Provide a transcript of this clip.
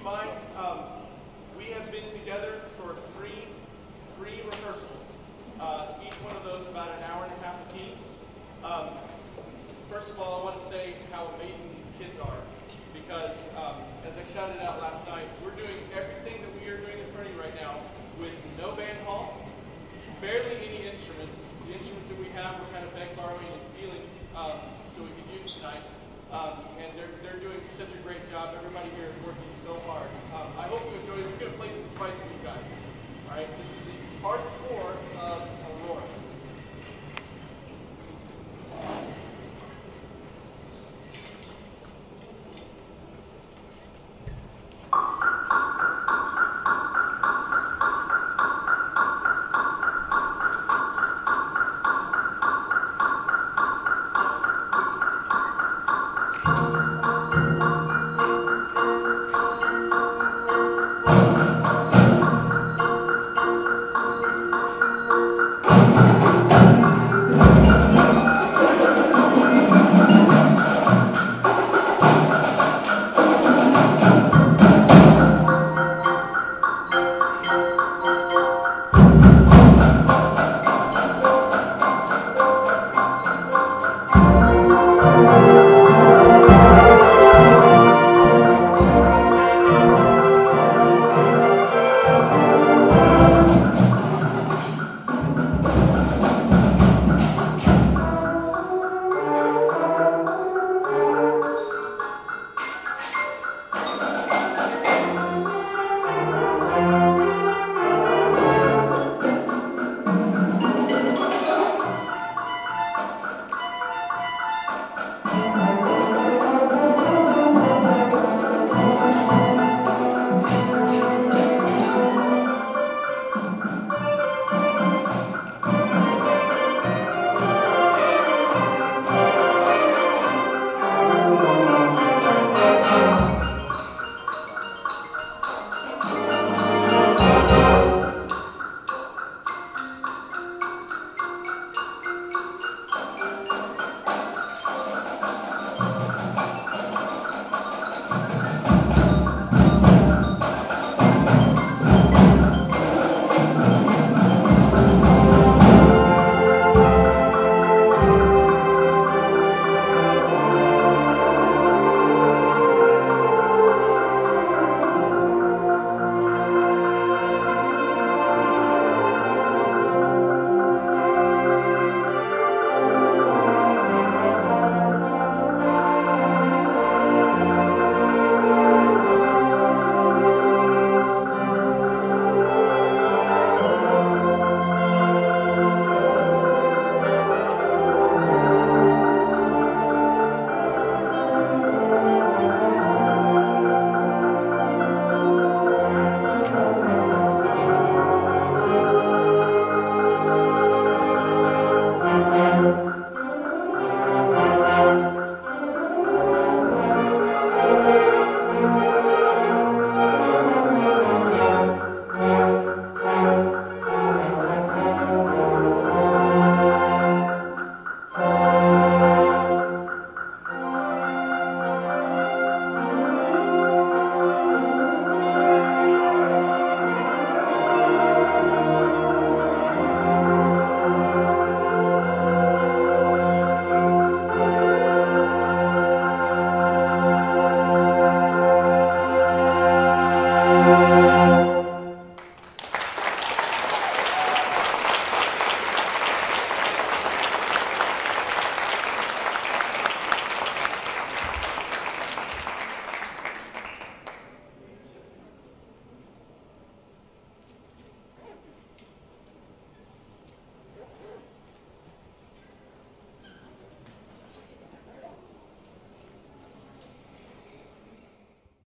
mind, we have been together for three rehearsals. Each one of those about an hour and a half apiece. First of all, I want to say how amazing these kids are, because as I shouted out last night, we're doing everything that we are doing in front of you right now with no band hall, barely any instruments. The instruments that we have we're kind of borrowing and stealing so we can use tonight. And they're doing such a great job. Everybody here is working so hard. I hope you enjoy this. We're going to play this twice for you guys. All right, this is part 4 of Aurora. Thank you.